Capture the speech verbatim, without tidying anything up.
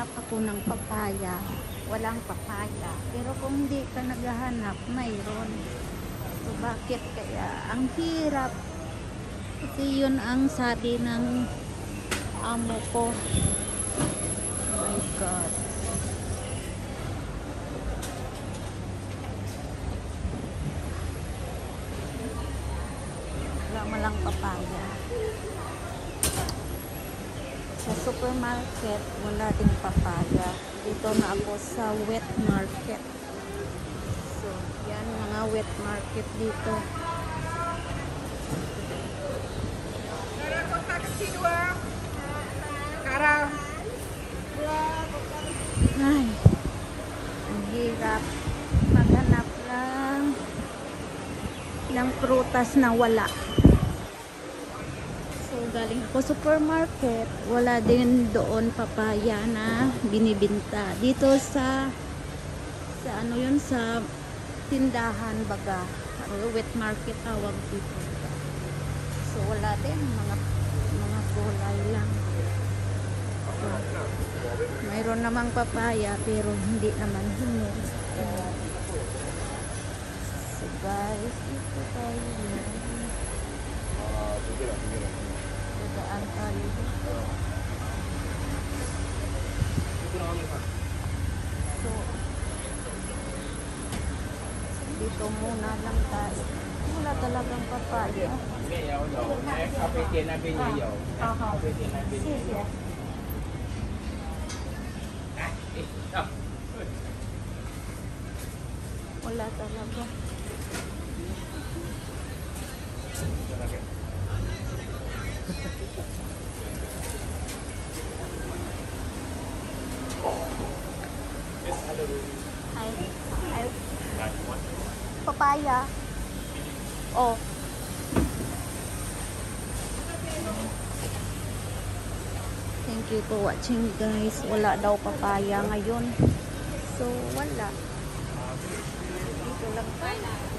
naghahanap ako ng papaya, walang papaya. Pero kung hindi ka naghahanap, mayroon. So bakit kaya? Ang hirap. Kasi yun ang sabi ng amo ko. Oh my God. Wala malang papaya. Sa supermarket, wala ding papaya. Dito na ako sa wet market. So, yan mga wet market dito. Ay, ang hirap maghanap lang ng prutas na wala. So, galing ako supermarket, wala din doon papaya na binibinta. Dito sa sa ano yun, sa tindahan baga, wet market tawag dito. So, wala din, mga mga gulay lang. So, mayroon namang papaya pero hindi naman hinog. So, guys, dito tayo. Daan tayo dito. So, dito muna lang tayo. Wala talagang papaya. Wala talaga. Ay, ay, papaya. Oh. Thank you for watching, guys. Wala daw papaya ngayon. So, wala. Dito lang tayo.